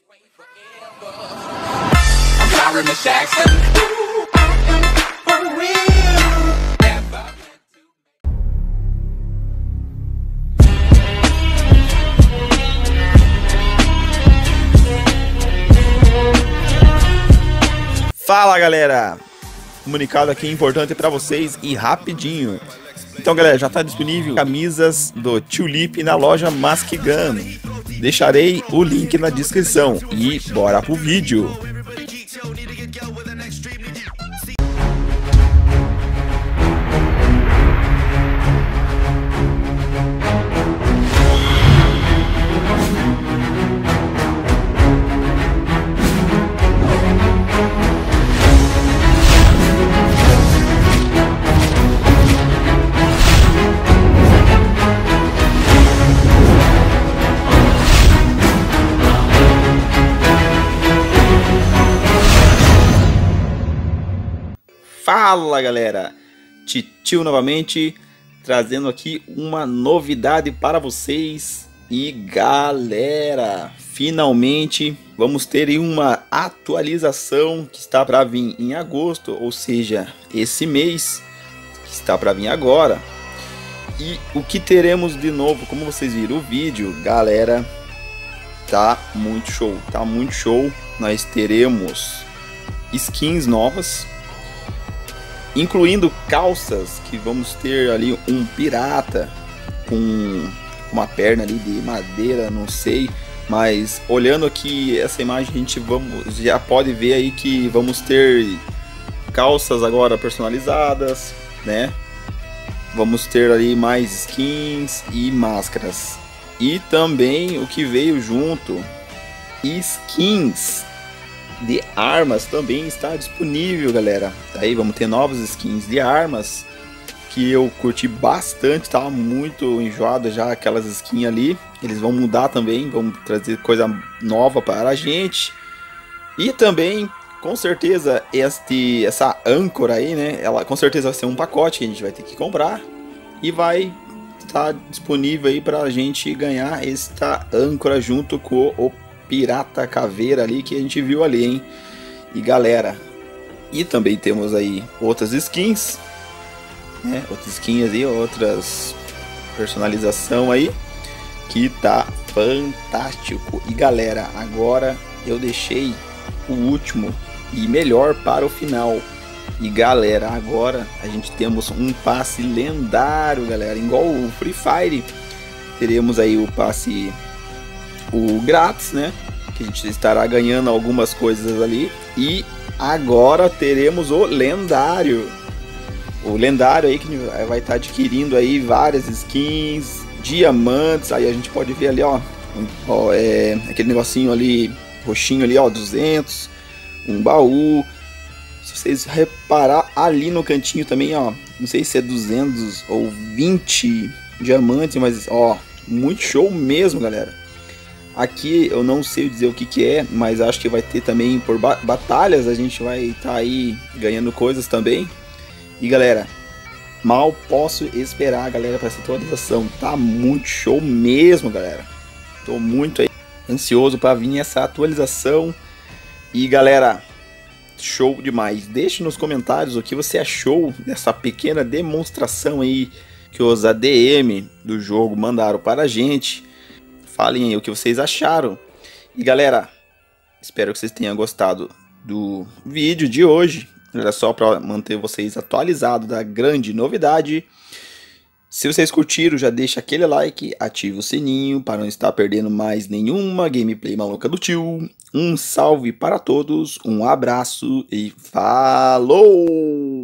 Fala galera, comunicado aqui importante para vocês e rapidinho. Então galera, já está disponível camisas do Tulip na loja Mask Gun. Deixarei o link na descrição e bora pro vídeo. Fala galera, Titio novamente, trazendo aqui uma novidade para vocês. E galera, finalmente vamos ter uma atualização que está para vir em agosto, ou seja, esse mês que está para vir agora. E o que teremos de novo, como vocês viram o vídeo, galera, tá muito show, tá muito show. Nós teremos skins novas, incluindo calças, que vamos ter ali um pirata com uma perna ali de madeira, não sei, mas olhando aqui essa imagem a gente já pode ver aí que vamos ter calças agora personalizadas, né? Vamos ter ali mais skins e máscaras, e também o que veio junto, skins de armas também está disponível, galera. Aí vamos ter novas skins de armas que eu curti bastante, tava muito enjoado já aquelas skins ali. Eles vão mudar também, vão trazer coisa nova para a gente. E também, com certeza, essa âncora aí, né? Ela com certeza vai ser um pacote que a gente vai ter que comprar e vai estar disponível aí para a gente ganhar esta âncora junto com o pirata caveira ali que a gente viu ali, hein? E galera, e também temos aí outras skins, né? Outras skins aí, outras personalização aí que tá fantástico. E galera, agora eu deixei o último e melhor para o final. E galera, agora a gente temos um passe lendário, galera, igual o Free Fire. Teremos aí o passe grátis, né, que a gente estará ganhando algumas coisas ali. E agora teremos o lendário aí que vai estar adquirindo aí várias skins, diamantes. Aí a gente pode ver ali, ó, aquele negocinho ali roxinho ali, ó, 200, um baú. Se vocês reparar ali no cantinho também, ó, não sei se é 200 ou 20 diamantes, mas ó, muito show mesmo, galera. Aqui eu não sei dizer o que é, mas acho que vai ter também por batalhas, a gente vai estar aí ganhando coisas também. E galera, mal posso esperar, galera, para essa atualização. Tá muito show mesmo, galera. Tô muito aí ansioso para vir essa atualização. E galera, show demais. Deixe nos comentários o que você achou dessa pequena demonstração aí que os ADM do jogo mandaram para a gente. Falem aí o que vocês acharam. E galera, espero que vocês tenham gostado do vídeo de hoje. Era só para manter vocês atualizados da grande novidade. Se vocês curtiram, já deixa aquele like, ativa o sininho para não estar perdendo mais nenhuma gameplay maluca do tio. Um salve para todos, um abraço e falou!